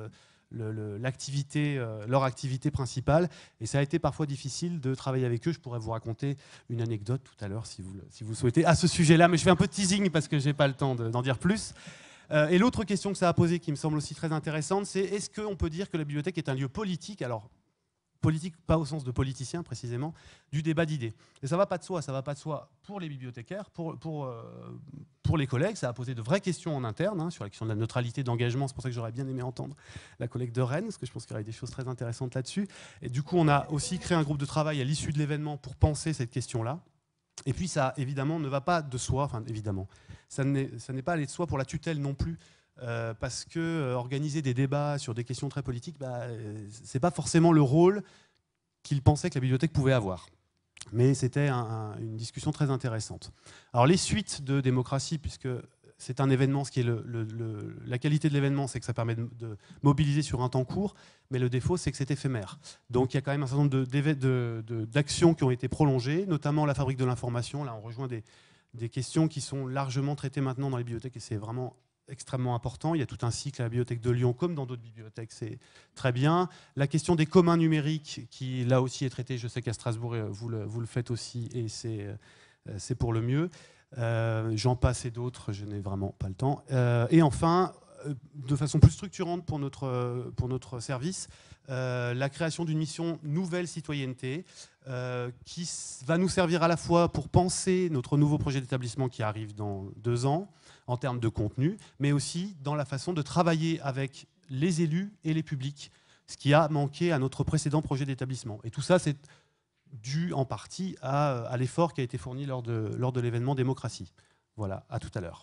leur activité principale. Et ça a été parfois difficile de travailler avec eux. Je pourrais vous raconter une anecdote tout à l'heure si vous souhaitez à ce sujet-là, mais je fais un peu de teasing parce que je n'ai pas le temps d'en dire plus. Et l'autre question que ça a posée, qui me semble aussi très intéressante, c'est est-ce qu'on peut dire que la bibliothèque est un lieu politique ? Alors, politique, pas au sens de politicien précisément, du débat d'idées. Et ça ne va pas de soi, ça ne va pas de soi pour les bibliothécaires, pour les collègues. Ça a posé de vraies questions en interne, sur la question de la neutralité d'engagement. C'est pour ça que j'aurais bien aimé entendre la collègue de Rennes, parce que je pense qu'il y aurait des choses très intéressantes là-dessus. Et du coup, on a aussi créé un groupe de travail à l'issue de l'événement pour penser cette question-là. Et puis ça, évidemment, ne va pas de soi, enfin évidemment, ça n'est pas allé de soi pour la tutelle non plus, parce que organiser des débats sur des questions très politiques, c'est pas forcément le rôle qu'ils pensaient que la bibliothèque pouvait avoir. Mais c'était une discussion très intéressante. Alors les suites de démocratie, puisque c'est un événement, ce qui est la qualité de l'événement, c'est que ça permet de mobiliser sur un temps court, mais le défaut, c'est que c'est éphémère. Donc il y a quand même un certain nombre d'actions qui ont été prolongées, notamment la fabrique de l'information. Là, on rejoint des questions qui sont largement traitées maintenant dans les bibliothèques, et c'est vraiment extrêmement important. Il y a tout un cycle à la bibliothèque de Lyon, comme dans d'autres bibliothèques, c'est très bien. La question des communs numériques, qui là aussi est traitée, je sais qu'à Strasbourg, vous le faites aussi, et c'est pour le mieux. J'en passe et d'autres, je n'ai vraiment pas le temps. Et enfin, de façon plus structurante pour notre service, la création d'une mission nouvelle citoyenneté qui va nous servir à la fois pour penser notre nouveau projet d'établissement qui arrive dans 2 ans en termes de contenu, mais aussi dans la façon de travailler avec les élus et les publics, ce qui a manqué à notre précédent projet d'établissement. Et tout ça, c'est dû en partie à l'effort qui a été fourni lors de l'événement démocratie. Voilà, à tout à l'heure.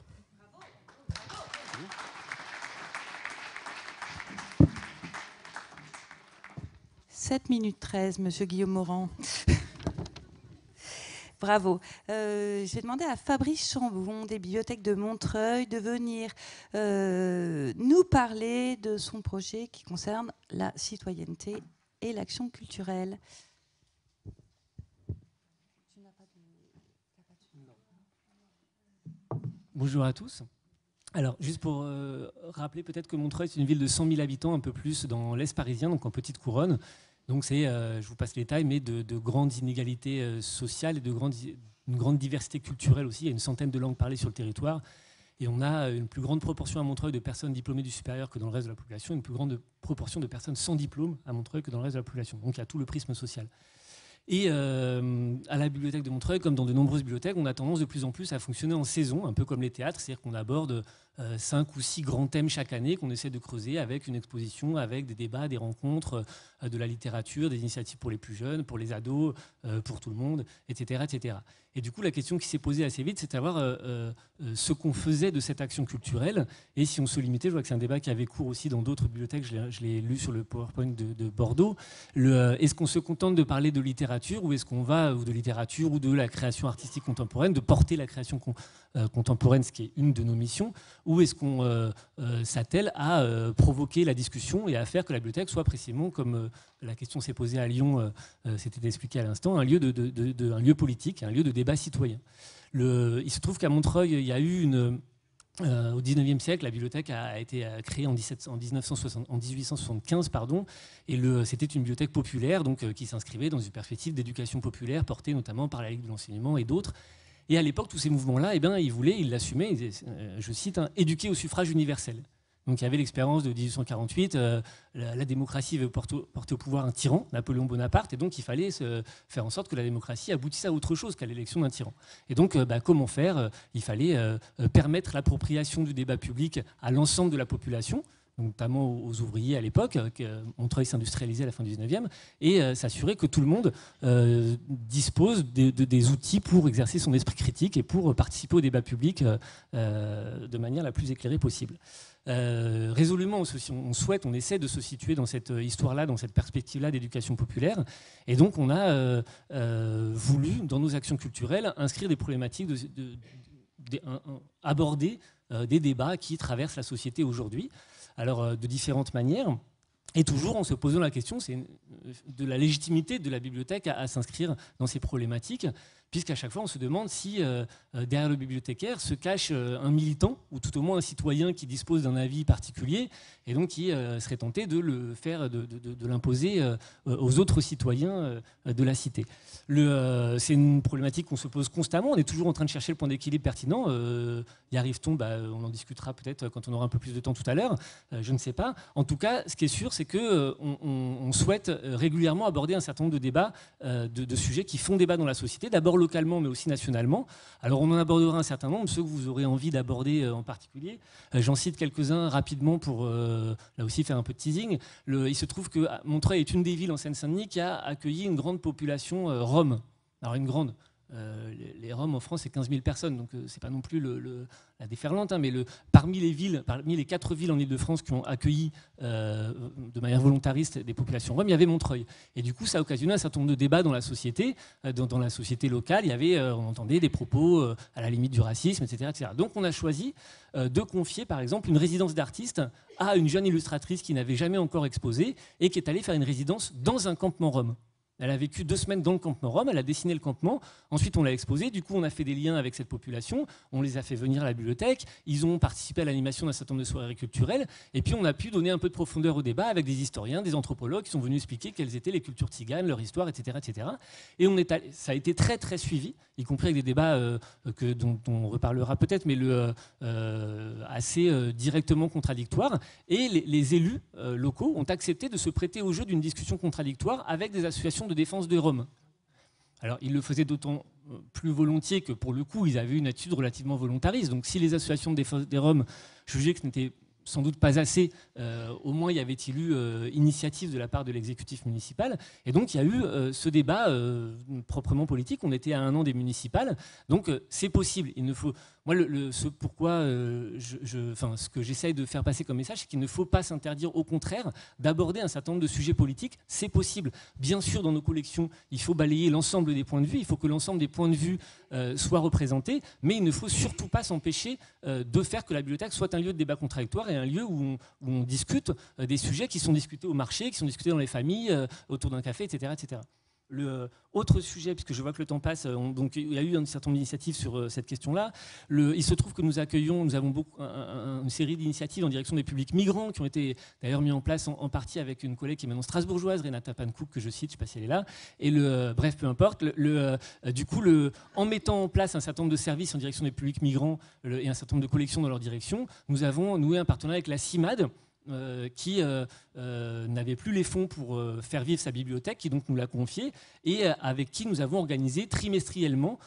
7 minutes 13, Monsieur Guillaume Morand. Bravo. J'ai demandé à Fabrice Chambon des bibliothèques de Montreuil de venir nous parler de son projet qui concerne la citoyenneté et l'action culturelle. Bonjour à tous. Alors, juste pour rappeler peut-être que Montreuil, c'est une ville de 100 000 habitants, un peu plus dans l'Est parisien, donc en petite couronne. Donc c'est, je vous passe les détails, mais de grandes inégalités sociales et une grande diversité culturelle aussi. Il y a une centaine de langues parlées sur le territoire. Et on a une plus grande proportion à Montreuil de personnes diplômées du supérieur que dans le reste de la population, une plus grande proportion de personnes sans diplôme à Montreuil que dans le reste de la population. Donc il y a tout le prisme social. Et à la bibliothèque de Montreuil, comme dans de nombreuses bibliothèques, on a tendance de plus en plus à fonctionner en saison, un peu comme les théâtres, c'est-à-dire qu'on aborde 5 ou 6 grands thèmes chaque année qu'on essaie de creuser avec une exposition, avec des débats, des rencontres, de la littérature, des initiatives pour les plus jeunes, pour les ados, pour tout le monde, etc., etc. Et du coup, la question qui s'est posée assez vite, c'est de savoir ce qu'on faisait de cette action culturelle et si on se limitait. Je vois que c'est un débat qui avait cours aussi dans d'autres bibliothèques, je l'ai lu sur le PowerPoint de Bordeaux. Est-ce qu'on se contente de parler de littérature ou est-ce qu'on va, ou de littérature ou de la création artistique contemporaine, de porter la création contemporaine, ce qui est une de nos missions, ou est-ce qu'on s'attelle à provoquer la discussion et à faire que la bibliothèque soit précisément, comme la question s'est posée à Lyon, c'était expliqué à l'instant, un lieu politique, un lieu de débat citoyen. Il se trouve qu'à Montreuil, il y a eu au XIXe siècle, la bibliothèque a été créée en 1875, et c'était une bibliothèque populaire donc, qui s'inscrivait dans une perspective d'éducation populaire portée notamment par la Ligue de l'enseignement et d'autres. Et à l'époque, tous ces mouvements-là, ils l'assumaient, je cite, éduquer au suffrage universel. Donc il y avait l'expérience de 1848, la démocratie veut porter au pouvoir un tyran, Napoléon Bonaparte, et donc il fallait faire en sorte que la démocratie aboutisse à autre chose qu'à l'élection d'un tyran. Et donc comment faire? Il fallait permettre l'appropriation du débat public à l'ensemble de la population, notamment aux ouvriers à l'époque, Montreuil s'industrialisait à la fin du 19e, et s'assurer que tout le monde dispose des outils pour exercer son esprit critique et pour participer au débat public de manière la plus éclairée possible. Résolument, on essaie de se situer dans cette histoire-là, dans cette perspective-là d'éducation populaire. Et donc, on a voulu, dans nos actions culturelles, inscrire des problématiques, aborder des débats qui traversent la société aujourd'hui. Alors, de différentes manières. Et toujours en se posant la question de la légitimité de la bibliothèque à s'inscrire dans ces problématiques, puisqu'à chaque fois on se demande si derrière le bibliothécaire se cache un militant, ou tout au moins un citoyen qui dispose d'un avis particulier, et donc qui serait tenté de le faire, de l'imposer aux autres citoyens de la cité. C'est une problématique qu'on se pose constamment, on est toujours en train de chercher le point d'équilibre pertinent. Y arrive-t-on? On en discutera peut-être quand on aura un peu plus de temps tout à l'heure, je ne sais pas. En tout cas, ce qui est sûr, c'est qu'on souhaite régulièrement aborder un certain nombre de débats, de sujets qui font débat dans la société, d'abord localement mais aussi nationalement. Alors on en abordera un certain nombre, ceux que vous aurez envie d'aborder en particulier. J'en cite quelques-uns rapidement pour là aussi faire un peu de teasing. Il se trouve que Montreuil est une des villes en Seine-Saint-Denis qui a accueilli une grande population Rome. Alors une grande. Les Roms en France, c'est 15 000 personnes, donc c'est pas non plus la déferlante, hein, mais parmi les 4 villes en Ile-de-France qui ont accueilli de manière volontariste des populations roms, il y avait Montreuil. Et du coup, ça a occasionné un certain nombre de débats dans la société, dans la société locale. Il y avait, on entendait des propos à la limite du racisme, etc., etc. Donc on a choisi de confier, par exemple, une résidence d'artiste à une jeune illustratrice qui n'avait jamais encore exposé et qui est allée faire une résidence dans un campement rom. Elle a vécu 2 semaines dans le campement rom, elle a dessiné le campement, ensuite on l'a exposé, du coup on a fait des liens avec cette population, on les a fait venir à la bibliothèque, ils ont participé à l'animation d'un certain nombre de soirées culturelles, et puis on a pu donner un peu de profondeur au débat avec des historiens, des anthropologues qui sont venus expliquer quelles étaient les cultures tziganes, leur histoire, etc. etc. Et ça a été très très suivi, y compris avec des débats dont on reparlera peut-être, mais assez directement contradictoires, et les élus locaux ont accepté de se prêter au jeu d'une discussion contradictoire avec des associations de défense des Roms. Alors, ils le faisaient d'autant plus volontiers que, pour le coup, ils avaient une attitude relativement volontariste. Donc, si les associations de défense des Roms jugeaient que ce n'était sans doute pas assez, au moins y avait-il eu initiative de la part de l'exécutif municipal. Et donc, il y a eu ce débat proprement politique. On était à 1 an des municipales. Donc, c'est possible. Il ne faut... Moi, ce que j'essaye de faire passer comme message, c'est qu'il ne faut pas s'interdire, au contraire, d'aborder un certain nombre de sujets politiques. C'est possible. Bien sûr, dans nos collections, il faut balayer l'ensemble des points de vue. Il faut que l'ensemble des points de vue soient représentés. Mais il ne faut surtout pas s'empêcher de faire que la bibliothèque soit un lieu de débat contradictoire et un lieu où on discute des sujets qui sont discutés au marché, qui sont discutés dans les familles, autour d'un café, etc., etc. Autre sujet, puisque je vois que le temps passe, donc il y a eu un certain nombre d'initiatives sur cette question-là. Il se trouve que nous avons une série d'initiatives en direction des publics migrants qui ont été d'ailleurs mis en place en partie avec une collègue qui est maintenant strasbourgeoise, Renata Pankouk, que je cite, je ne sais pas si elle est là. Et bref, peu importe. Du coup, en mettant en place un certain nombre de services en direction des publics migrants et un certain nombre de collections dans leur direction, nous avons noué un partenariat avec la CIMAD, qui n'avait plus les fonds pour faire vivre sa bibliothèque, qui donc nous l'a confié, et avec qui nous avons organisé trimestriellement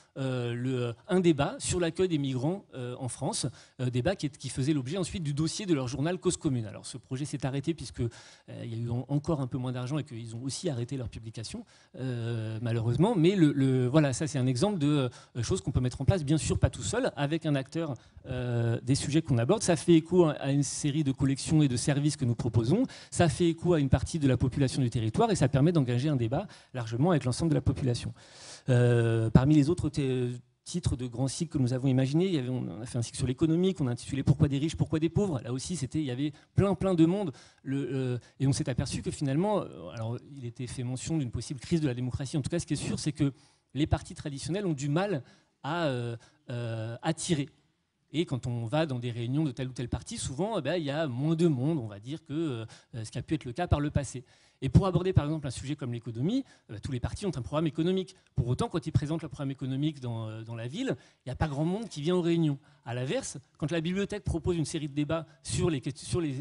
un débat sur l'accueil des migrants en France, débat qui faisait l'objet ensuite du dossier de leur journal Cause Commune. Alors ce projet s'est arrêté puisqu'il y a eu encore un peu moins d'argent et qu'ils ont aussi arrêté leur publication, malheureusement, mais voilà, ça c'est un exemple de choses qu'on peut mettre en place, bien sûr pas tout seul, avec un acteur des sujets qu'on aborde. Ça fait écho à une série de collections et de services que nous proposons, ça fait écho à une partie de la population du territoire et ça permet d'engager un débat largement avec l'ensemble de la population. Parmi les autres titres de grands cycles que nous avons imaginés, on a fait un cycle sur l'économie qu'on a intitulé « Pourquoi des riches, pourquoi des pauvres ?» Là aussi, il y avait plein de monde et on s'est aperçu que finalement, alors il était fait mention d'une possible crise de la démocratie. En tout cas, ce qui est sûr, c'est que les partis traditionnels ont du mal à attirer. Et quand on va dans des réunions de tel ou tel parti, souvent, il y a moins de monde, on va dire, que ce qui a pu être le cas par le passé. Et pour aborder, par exemple, un sujet comme l'économie, tous les partis ont un programme économique. Pour autant, quand ils présentent leur programme économique dans la ville, il n'y a pas grand monde qui vient aux réunions. À l'inverse, quand la bibliothèque propose une série de débats sur les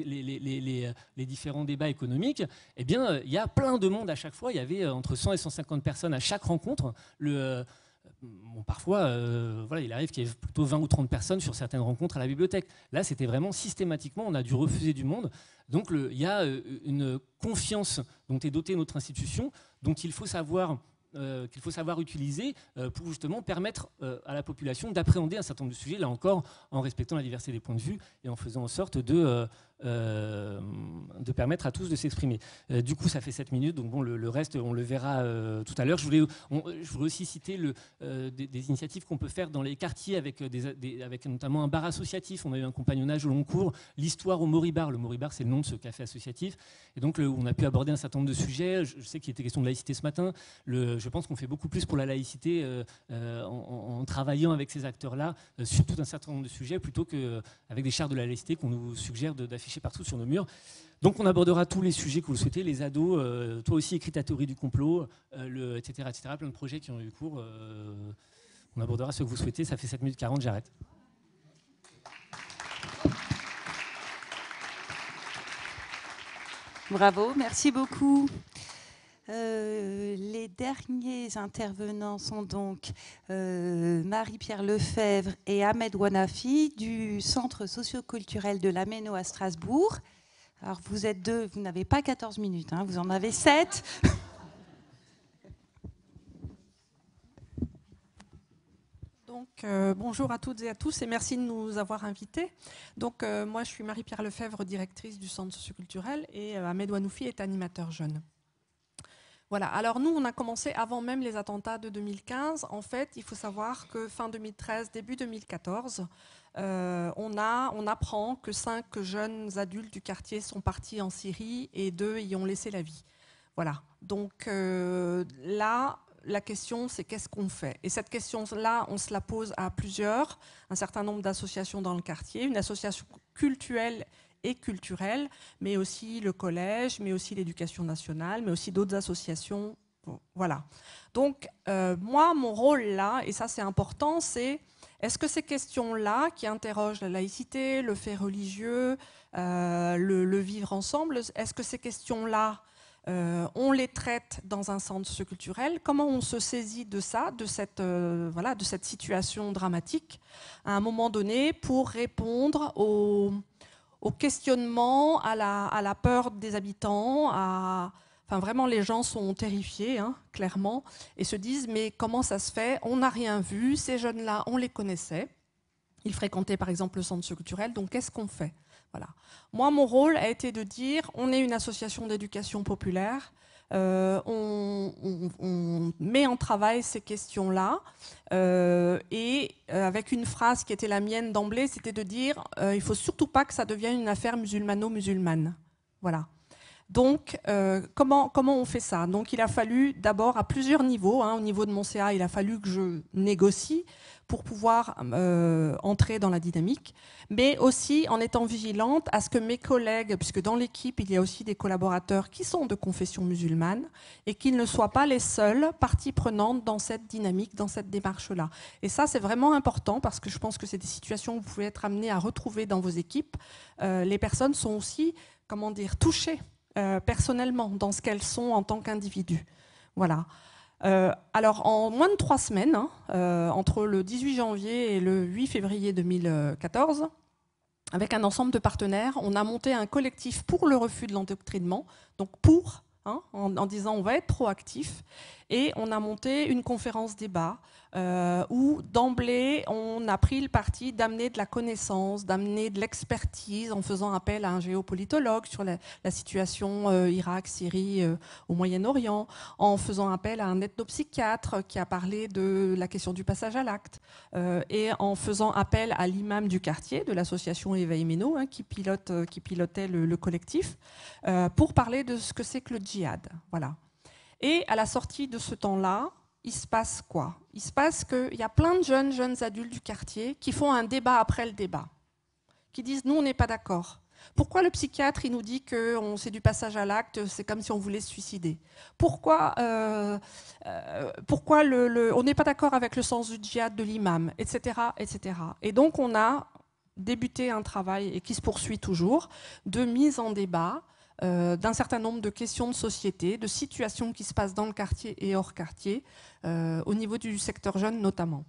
différents débats économiques, eh bien, il y a plein de monde à chaque fois. Il y avait entre 100 et 150 personnes à chaque rencontre. Parfois, il arrive qu'il y ait plutôt 20 ou 30 personnes sur certaines rencontres à la bibliothèque. Là, c'était vraiment systématiquement, on a dû refuser du monde. Donc, il y a une confiance dont est dotée notre institution, dont il faut savoir utiliser pour justement permettre à la population d'appréhender un certain nombre de sujets, là encore, en respectant la diversité des points de vue et en faisant en sorte de de permettre à tous de s'exprimer. Du coup, ça fait 7 minutes, donc bon, le reste, on le verra tout à l'heure. Je voulais aussi citer des initiatives qu'on peut faire dans les quartiers avec notamment un bar associatif. On a eu un compagnonnage au long cours, l'histoire au Moribar. Le Moribar, c'est le nom de ce café associatif. Et donc, on a pu aborder un certain nombre de sujets. Je sais qu'il était question de laïcité ce matin. Je pense qu'on fait beaucoup plus pour la laïcité en travaillant avec ces acteurs-là sur tout un certain nombre de sujets, plutôt qu'avec des chartes de la laïcité qu'on nous suggère d'afficher partout sur nos murs. Donc on abordera tous les sujets que vous le souhaitez, les ados, toi aussi écris ta théorie du complot, etc., plein de projets qui ont eu cours. On abordera ce que vous souhaitez, ça fait 7 minutes 40, j'arrête. Bravo, merci beaucoup. Les derniers intervenants sont donc Marie-Pierre Lefebvre et Ahmed Ouanafi du Centre socioculturel de l'Améno à Strasbourg. Alors vous êtes deux, vous n'avez pas 14 minutes, hein, vous en avez 7. Donc, bonjour à toutes et à tous et merci de nous avoir invités. Donc, moi je suis Marie-Pierre Lefebvre, directrice du Centre socioculturel, et Ahmed Ouanafi est animateur jeune. Voilà, alors nous, on a commencé avant même les attentats de 2015. En fait, il faut savoir que fin 2013, début 2014, on apprend que 5 jeunes adultes du quartier sont partis en Syrie et 2 y ont laissé la vie. Voilà, donc là, la question, c'est qu'est-ce qu'on fait? Et cette question-là, on se la pose à plusieurs, un certain nombre d'associations dans le quartier, une association cultuelle et culturelle, mais aussi le collège, mais aussi l'éducation nationale, mais aussi d'autres associations. Bon, voilà. Donc, moi, mon rôle là, et ça c'est important, c'est est-ce que ces questions-là, qui interrogent la laïcité, le fait religieux, le vivre ensemble, est-ce que ces questions-là, on les traite dans un centre socioculturel? Comment on se saisit de ça, de cette situation dramatique, à un moment donné, pour répondre au questionnement, à la peur des habitants, enfin vraiment les gens sont terrifiés, hein, clairement, et se disent mais comment ça se fait? On n'a rien vu, ces jeunes-là, on les connaissait, ils fréquentaient par exemple le centre socioculturel, donc qu'est-ce qu'on fait? Voilà. Moi, mon rôle a été de dire on est une association d'éducation populaire, on met en travail ces questions-là et avec une phrase qui était la mienne d'emblée, c'était de dire il ne faut surtout pas que ça devienne une affaire musulmano-musulmane. Voilà. Donc, comment on fait ça? Donc, il a fallu d'abord à plusieurs niveaux. Hein, au niveau de mon CA, il a fallu que je négocie pour pouvoir entrer dans la dynamique, mais aussi en étant vigilante à ce que mes collègues, puisque dans l'équipe, il y a aussi des collaborateurs qui sont de confession musulmane, et qu'ils ne soient pas les seules parties prenantes dans cette dynamique, dans cette démarche-là. Et ça, c'est vraiment important, parce que je pense que c'est des situations que vous pouvez être amenés à retrouver dans vos équipes. Les personnes sont aussi, comment dire, touchées personnellement dans ce qu'elles sont en tant qu'individus. Voilà. Alors, en moins de 3 semaines, hein, entre le 18 janvier et le 8 février 2014, avec un ensemble de partenaires, on a monté un collectif pour le refus de l'endoctrinement, donc pour, hein, en disant on va être proactif, et on a monté une conférence débat où d'emblée on a pris le parti d'amener de la connaissance, d'amener de l'expertise en faisant appel à un géopolitologue sur la situation Irak, Syrie, au Moyen-Orient, en faisant appel à un ethnopsychiatre qui a parlé de la question du passage à l'acte et en faisant appel à l'imam du quartier de l'association Éveil Méno, hein, qui pilotait le collectif pour parler de ce que c'est que le djihad. Voilà. Et à la sortie de ce temps-là, il se passe quoi? Il se passe qu'il y a plein de jeunes adultes du quartier qui font un débat après le débat, qui disent « nous, on n'est pas d'accord ». Pourquoi le psychiatre il nous dit que c'est du passage à l'acte, c'est comme si on voulait se suicider? Pourquoi on n'est pas d'accord avec le sens du djihad de l'imam, etc., etc. Et donc on a débuté un travail, et qui se poursuit toujours, de mise en débat d'un certain nombre de questions de société, de situations qui se passent dans le quartier et hors quartier, au niveau du secteur jeune notamment.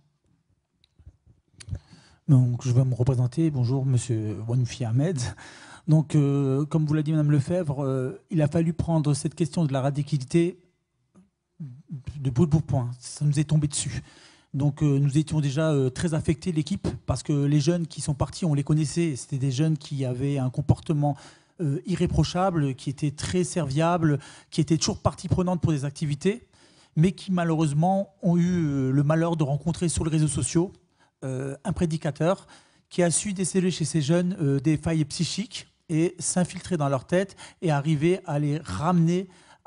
Donc, je vais me représenter. Bonjour, monsieur Ouanafi Ahmed. Donc, comme vous l'a dit Madame Lefebvre, il a fallu prendre cette question de la radicalité de bout de point. Ça nous est tombé dessus. Donc nous étions déjà très affectés, l'équipe, parce que les jeunes qui sont partis, on les connaissait. C'était des jeunes qui avaient un comportement irréprochable, qui étaient très serviables, qui étaient toujours partie prenante pour des activités, mais qui malheureusement ont eu le malheur de rencontrer sur les réseaux sociaux un prédicateur qui a su déceler chez ces jeunes des failles psychiques et s'infiltrer dans leur tête et arriver à les ramener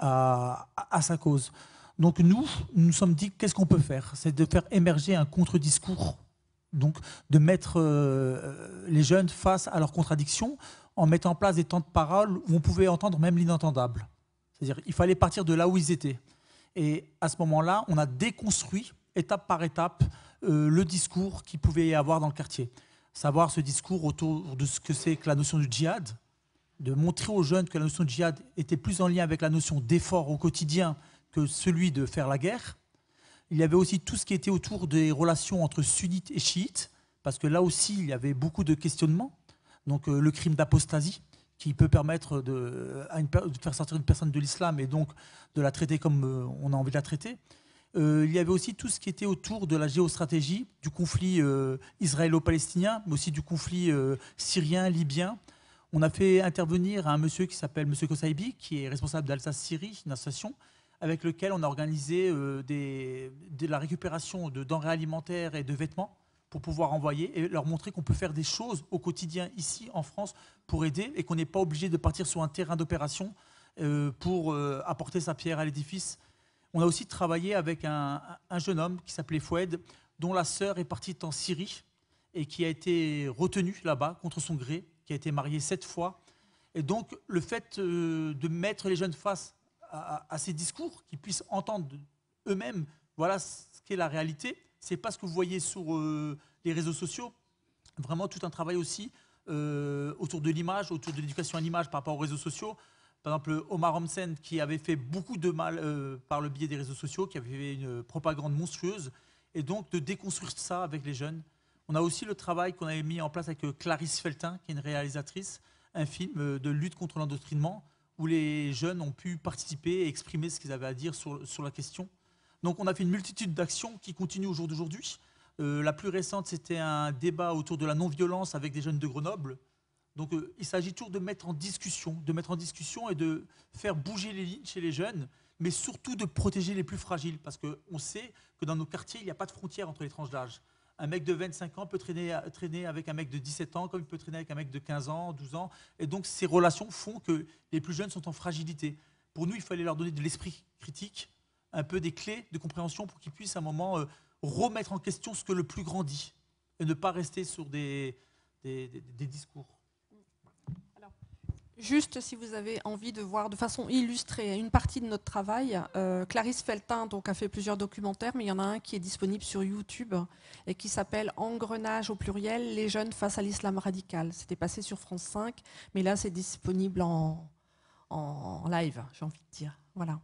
à sa cause. Donc nous sommes dit, qu'est-ce qu'on peut faire? C'est de faire émerger un contre-discours, donc de mettre les jeunes face à leurs contradictions en mettant en place des temps de parole où on pouvait entendre même l'inentendable. C'est-à-dire il fallait partir de là où ils étaient. Et à ce moment-là, on a déconstruit, étape par étape, le discours qu'il pouvait y avoir dans le quartier. Savoir ce discours autour de ce que c'est que la notion du djihad, de montrer aux jeunes que la notion de djihad était plus en lien avec la notion d'effort au quotidien que celui de faire la guerre. Il y avait aussi tout ce qui était autour des relations entre sunnites et chiites, parce que là aussi, il y avait beaucoup de questionnements. Donc le crime d'apostasie, qui peut permettre de faire sortir une personne de l'islam et donc de la traiter comme on a envie de la traiter. Il y avait aussi tout ce qui était autour de la géostratégie, du conflit israélo-palestinien, mais aussi du conflit syrien, libyen. On a fait intervenir un monsieur qui s'appelle M. Kossaibi, qui est responsable d'Alsace-Syrie, une association, avec lequel on a organisé de la récupération de denrées alimentaires et de vêtements pour pouvoir envoyer et leur montrer qu'on peut faire des choses au quotidien ici en France pour aider et qu'on n'est pas obligé de partir sur un terrain d'opération pour apporter sa pierre à l'édifice. On a aussi travaillé avec un jeune homme qui s'appelait Foued, dont la sœur est partie en Syrie et qui a été retenue là-bas contre son gré, qui a été mariée 7 fois. Et donc le fait de mettre les jeunes face à ces discours, qu'ils puissent entendre eux-mêmes, voilà ce qu'est la réalité. C'est pas ce que vous voyez sur les réseaux sociaux. Vraiment tout un travail aussi autour de l'image, autour de l'éducation à l'image par rapport aux réseaux sociaux. Par exemple, Omar Homsen, qui avait fait beaucoup de mal par le biais des réseaux sociaux, qui avait fait une propagande monstrueuse, et donc de déconstruire ça avec les jeunes. On a aussi le travail qu'on avait mis en place avec Clarisse Feltin, qui est une réalisatrice, un film de lutte contre l'endoctrinement, où les jeunes ont pu participer et exprimer ce qu'ils avaient à dire sur la question. Donc on a fait une multitude d'actions qui continuent au jour d'aujourd'hui. La plus récente, c'était un débat autour de la non-violence avec des jeunes de Grenoble. Donc il s'agit toujours de mettre en discussion et de faire bouger les lignes chez les jeunes, mais surtout de protéger les plus fragiles, parce qu'on sait que dans nos quartiers, il n'y a pas de frontière entre les tranches d'âge. Un mec de 25 ans peut traîner avec un mec de 17 ans, comme il peut traîner avec un mec de 15 ans, 12 ans. Et donc ces relations font que les plus jeunes sont en fragilité. Pour nous, il fallait leur donner de l'esprit critique, un peu des clés de compréhension pour qu'ils puissent à un moment remettre en question ce que le plus grand dit, et ne pas rester sur des discours. Juste, si vous avez envie de voir de façon illustrée une partie de notre travail, Clarisse Feltin donc, a fait plusieurs documentaires, mais il y en a un qui est disponible sur YouTube et qui s'appelle « Engrenage au pluriel, les jeunes face à l'islam radical ». C'était passé sur France 5, mais là c'est disponible en live, j'ai envie de dire. Voilà.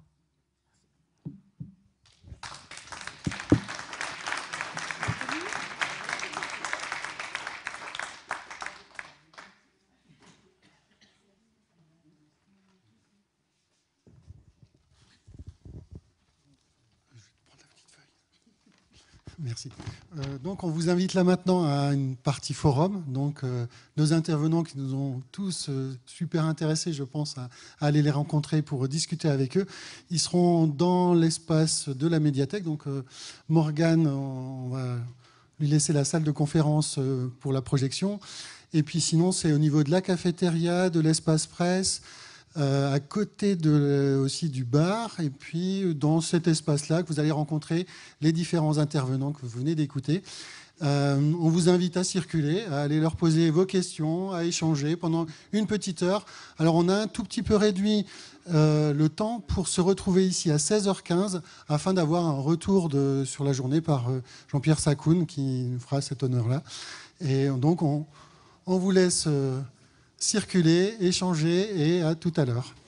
Merci. Donc on vous invite là maintenant à une partie forum. Donc nos intervenants qui nous ont tous super intéressés, je pense, à aller les rencontrer pour discuter avec eux. Ils seront dans l'espace de la médiathèque. Donc Morgane, on va lui laisser la salle de conférence pour la projection. Et puis sinon, c'est au niveau de la cafétéria, de l'espace presse, à côté aussi du bar, et puis dans cet espace-là que vous allez rencontrer les différents intervenants que vous venez d'écouter. On vous invite à circuler, à aller leur poser vos questions, à échanger pendant une petite heure. Alors on a un tout petit peu réduit le temps pour se retrouver ici à 16h15 afin d'avoir un retour sur la journée par Jean-Pierre Sakoun qui nous fera cet honneur-là. Et donc on vous laisse circuler, échanger et à tout à l'heure.